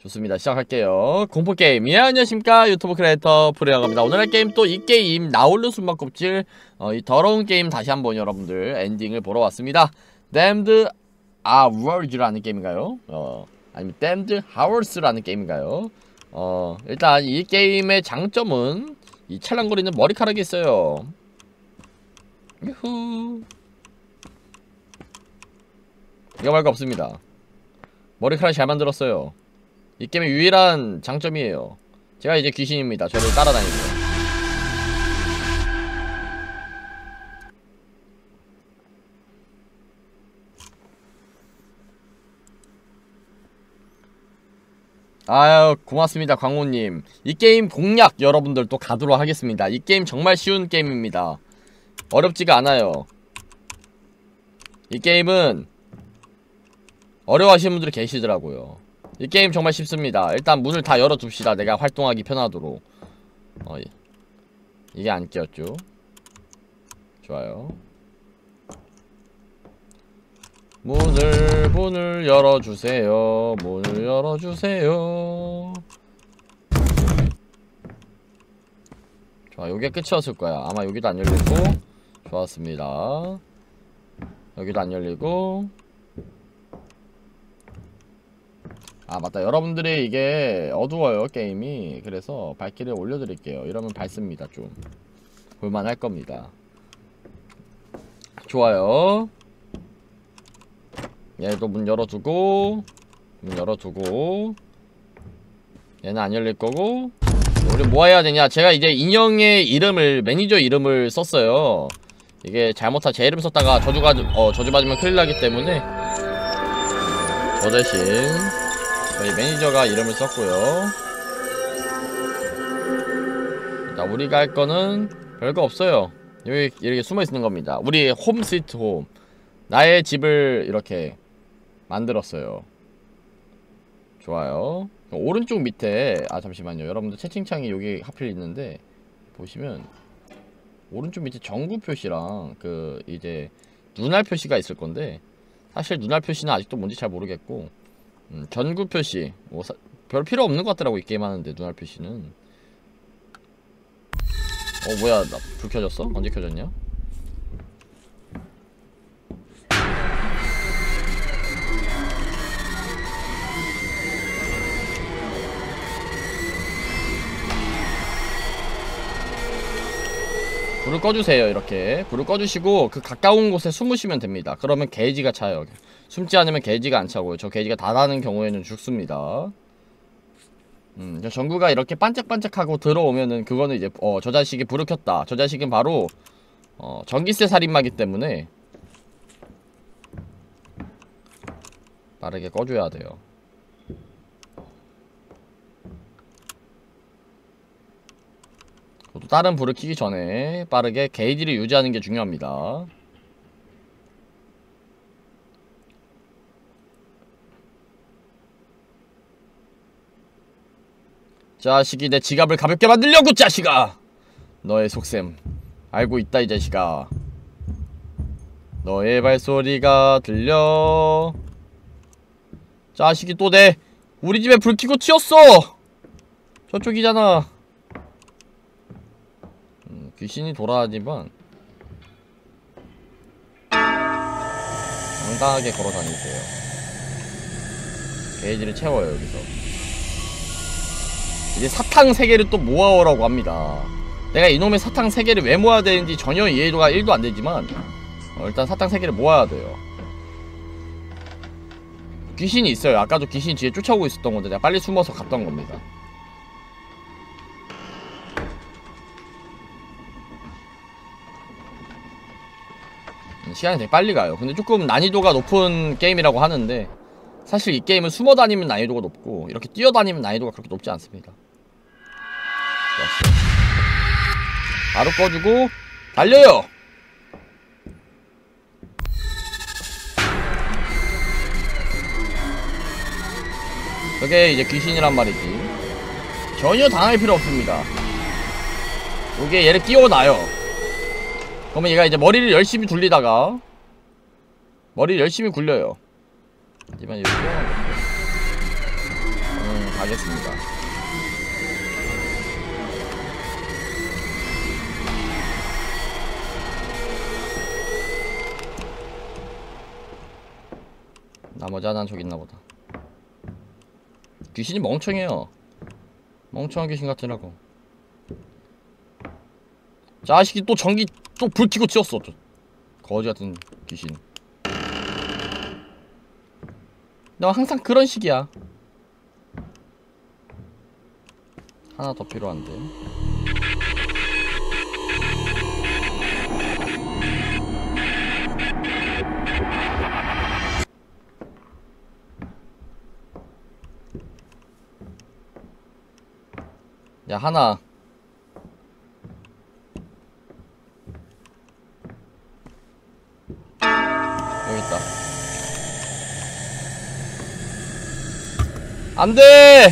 좋습니다. 시작할게요. 공포게임. 예, 안녕하십니까. 유튜브 크리에이터 프레어갑니다. 오늘 할 게임 또 이 게임 나홀로 숨바꼭질 이 더러운 게임 다시 한번 여러분들 엔딩을 보러 왔습니다. Damned Hours라는 게임인가요? 아니면 Damned Hours라는 게임인가요? 일단 이 게임의 장점은 이 찰랑거리는 머리카락이 있어요. 유후. 이거 말고 없습니다. 머리카락 잘 만들었어요. 이 게임의 유일한 장점이에요. 제가 이제 귀신입니다. 저를 따라다니고요. 아유, 고맙습니다, 광호님. 이 게임 공략 여러분들 또 가도록 하겠습니다. 이 게임 정말 쉬운 게임입니다. 어렵지가 않아요. 이 게임은 어려워하시는 분들이 계시더라고요. 이 게임 정말 쉽습니다. 일단 문을 다 열어둡시다. 내가 활동하기 편하도록. 이게 안 끼었죠. 좋아요. 문을 열어주세요. 문을 열어주세요. 좋아, 요게 끝이었을 거야. 아마 여기도 안 열리고. 좋았습니다. 여기도 안 열리고. 아, 맞다. 여러분들이 이게 어두워요, 게임이. 그래서 밝기를 올려드릴게요. 이러면 밝습니다. 좀 볼만할 겁니다. 좋아요. 얘도 문 열어두고, 얘는 안 열릴 거고. 우리 뭐 해야 되냐. 제가 이제 인형의 이름을, 매니저 이름을 썼어요. 이게 잘못하 제 이름 썼다가 저주 받으면 큰일 나기 때문에 저 대신 저희 매니저가 이름을 썼고요. 일단 우리가 할 거는 별거 없어요. 여기 이렇게 숨어 있는 겁니다. 우리 홈 스위트 홈. 나의 집을 이렇게 만들었어요. 좋아요. 오른쪽 밑에, 잠시만요. 여러분들 채팅창이 여기 하필 있는데 보시면 오른쪽 밑에 전구 표시랑 이제 눈알 표시가 있을 건데, 사실 눈알 표시는 아직도 뭔지 잘 모르겠고, 전구 표시 뭐 별 필요 없는 것 같더라고, 이 게임 하는데. 눈알 표시는. 뭐야, 나 불 켜졌어? 언제 켜졌냐? 불을 꺼주세요. 이렇게 불을 꺼주시고 그 가까운 곳에 숨으시면 됩니다. 그러면 게이지가 차요. 숨지 않으면 게이지가 안 차고요. 저 게이지가 다 닿는 경우에는 죽습니다. 저 전구가 이렇게 반짝반짝하고 들어오면은 그거는 이제 저 자식이 불을 켰다. 저 자식은 바로 전기세 살인마기 때문에 빠르게 꺼줘야 돼요. 또 다른 불을 켜기 전에 빠르게 게이지를 유지하는 게 중요합니다. 자식이 내 지갑을 가볍게 만들려고, 자식아! 너의 속셈 알고 있다, 이 자식아. 너의 발소리가 들려. 자식이 또 우리 집에 불 켜고 튀었어! 저쪽이잖아. 귀신이 돌아다니지만 당당하게 걸어다니세요. 게이지를 채워요. 여기서 이제 사탕 3개를 또 모아오라고 합니다. 내가 이놈의 사탕 3개를 왜 모아야 되는지 전혀 이해도가 1도 안 되지만 일단 사탕 3개를 모아야 돼요. 귀신이 있어요. 아까도 귀신이 뒤에 쫓아오고 있었던 건데 내가 빨리 숨어서 갔던 겁니다. 시간이 되게 빨리 가요. 근데 조금 난이도가 높은 게임이라고 하는데, 사실 이 게임은 숨어 다니면 난이도가 높고 이렇게 뛰어다니면 난이도가 그렇게 높지 않습니다. 좋았어요. 바로 꺼주고 달려요. 저게 이제 귀신이란 말이지. 전혀 당할 필요 없습니다. 이게 얘를 끼워놔요. 그러면 얘가 이제 머리를 열심히 굴리다가 머리를 열심히 굴려요. 하지만 이렇게 하겠습니다. 나머지 하나는 저기 있나보다. 귀신이 멍청해요. 멍청한 귀신 같으라고. 자식이 또 전기 또 불 켜고 치웠어. 거지같은 귀신. 너 항상 그런 식이야. 하나 더 필요한데. 야, 하나. 여기 있다. 안 돼!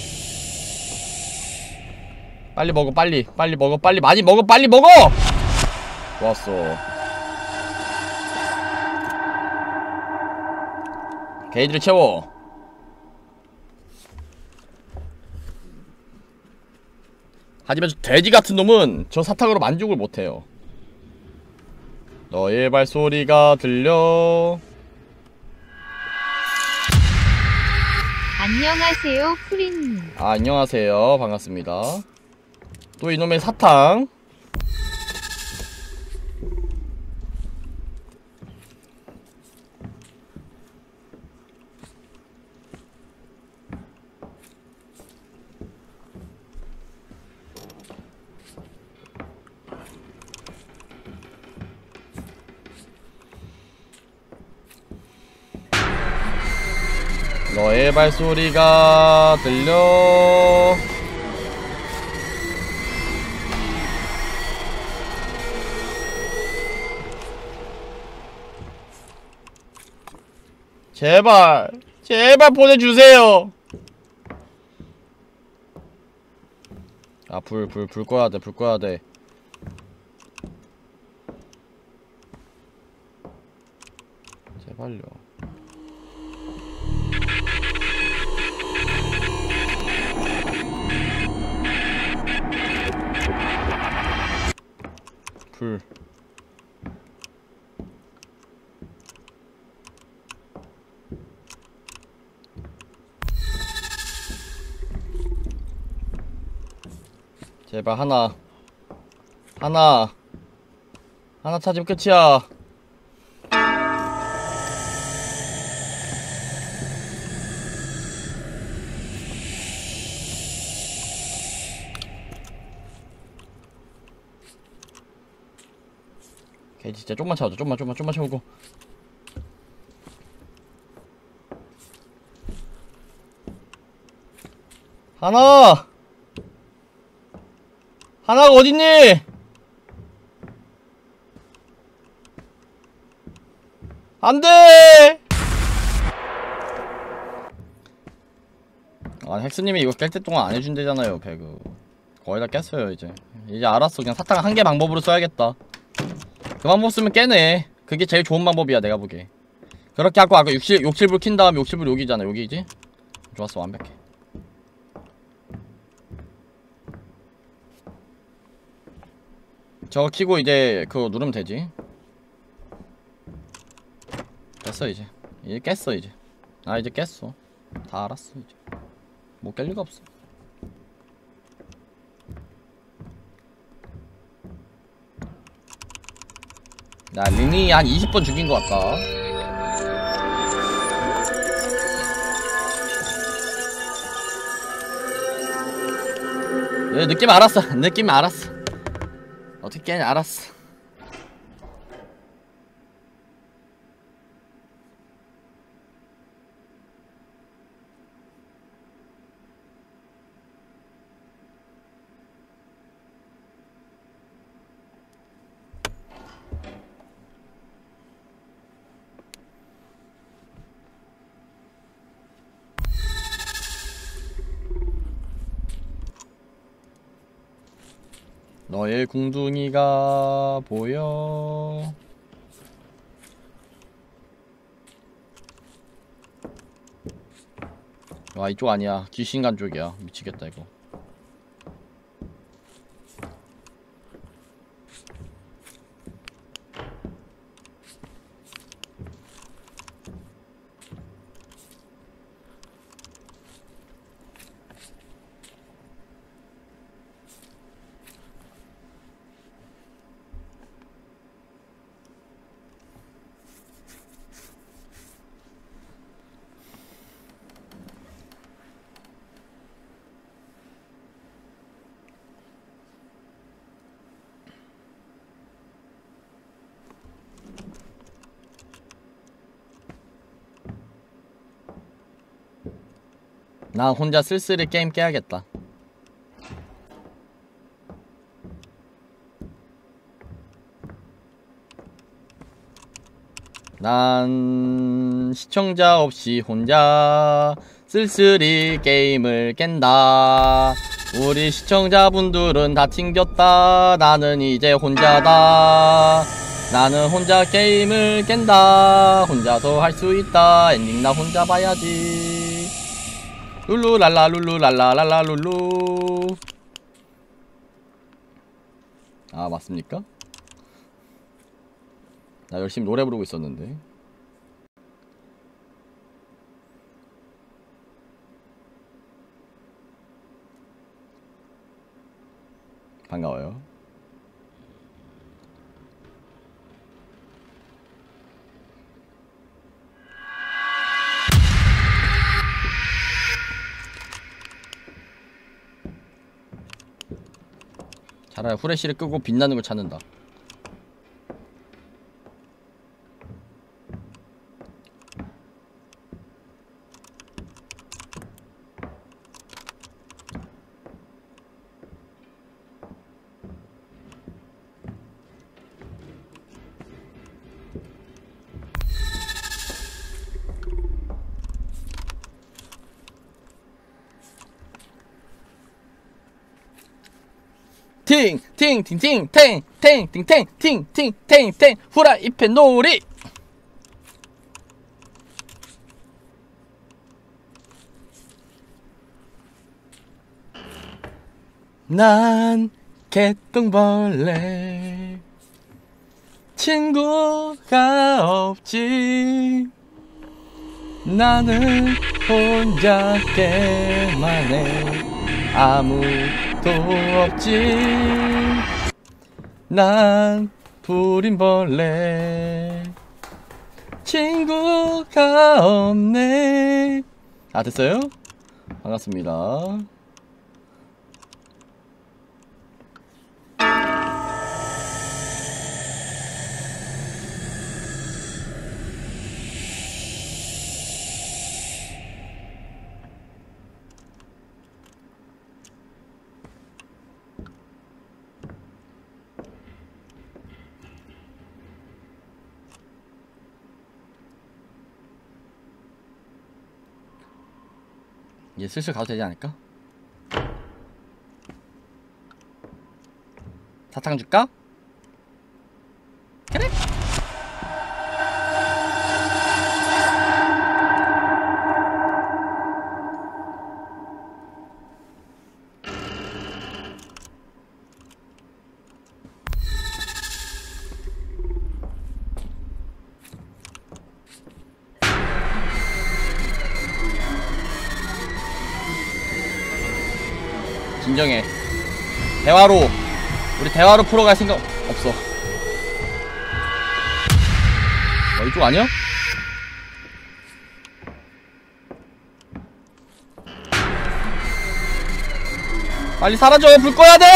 빨리 먹어, 빨리. 빨리 먹어, 빨리. 많이 먹어, 빨리 먹어! 좋았어. 게이지를 채워. 하지만 저 돼지 같은 놈은 저 사탕으로 만족을 못해요. 너의 발소리가 들려. 안녕하세요, 프리님. 아, 안녕하세요. 반갑습니다. 또 이놈의 사탕. 너의 발소리가 들려. 제발, 제발 보내주세요. 아, 불 꺼야 돼, 불 꺼야 돼. 제발요. 불. 제발 하나 찾으면 끝이야. 오케이, 진짜 좀만 채워줘. 좀만 채우고. 하나가 어딨니? 안돼! 아, 헥스님이 이거 깰 때 동안 안 해준대잖아요. 배그 거의 다 깼어요. 이제 알았어. 그냥 사탕 한 개 방법으로 써야겠다. 그 방법 쓰면 깨네. 그게 제일 좋은 방법이야, 내가 보기에. 그렇게 하고 아까 욕실불 킨 다음에 욕실불 여기잖아. 여기지? 좋았어, 완벽해. 저거 키고 이제 그거 누르면 되지. 됐어 이제 깼어 이제. 아, 이제 깼어. 다 알았어. 이제 못 깰 리가 없어. 나 린이 한 20번 죽인 것 같다. 느낌 알았어. 느낌 알았어. 어떻게 깨냐 알았어. 너의 궁둥이가 보여. 와, 이쪽 아니야. 귀신간 쪽이야. 미치겠다 이거. 나 혼자 쓸쓸히 게임 깨야겠다. 난 시청자 없이 혼자 쓸쓸히 게임을 깬다. 우리 시청자분들은 다 튕겼다. 나는 이제 혼자다. 나는 혼자 게임을 깬다. 혼자서 할 수 있다. 엔딩 나 혼자 봐야지. 룰루랄라 룰루랄라랄라 룰루. 아, 맞습니까? 나 열심히 노래 부르고 있었는데. 반가워요. 차라리 후레쉬를 끄고 빛나는 걸 찾는다. 팅팅팅팅탱탱탱팅팅탱 후라이팬 놀이. 난 개똥벌레 친구가 없지. 나는 혼자 게임하네. 아무도 없지. 난 불임벌레 친구가 없네. 아, 됐어요? 반갑습니다. 이제 슬슬 가도 되지 않을까? 사탕 줄까? 그래. 진정해. 대화로 우리 대화로 풀어갈 생각 없어. 이쪽 아니야? 빨리 사라져. 불 꺼야 돼.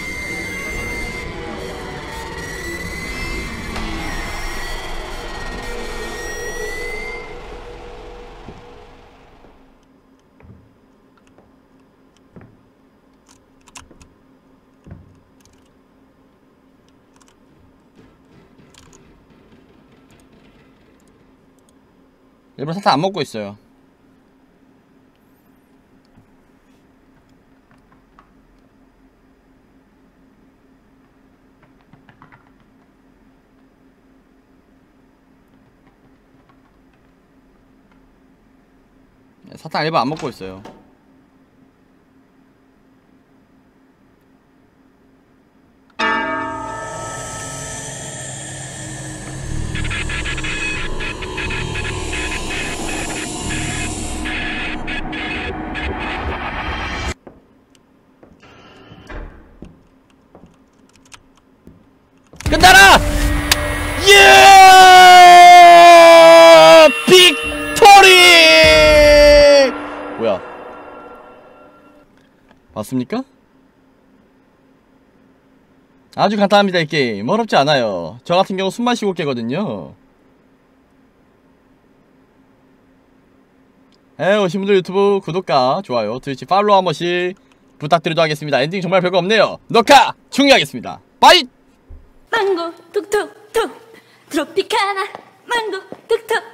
일부러 사탕 안 먹고 있어요. 사탕 1번 안 먹고 있어요. 끝나라! 예! 빅토리! 뭐야? 맞습니까? 아주 간단합니다. 이 게임 어렵지 않아요. 저 같은 경우 숨만 쉬고 깨거든요. 오신 분들 유튜브 구독과 좋아요, 트위치 팔로우 한 번씩 부탁드리도록 하겠습니다. 엔딩 정말 별거 없네요. 녹화 중요하겠습니다. 빠이! 망고 톡톡톡 트로피카나 망고 톡톡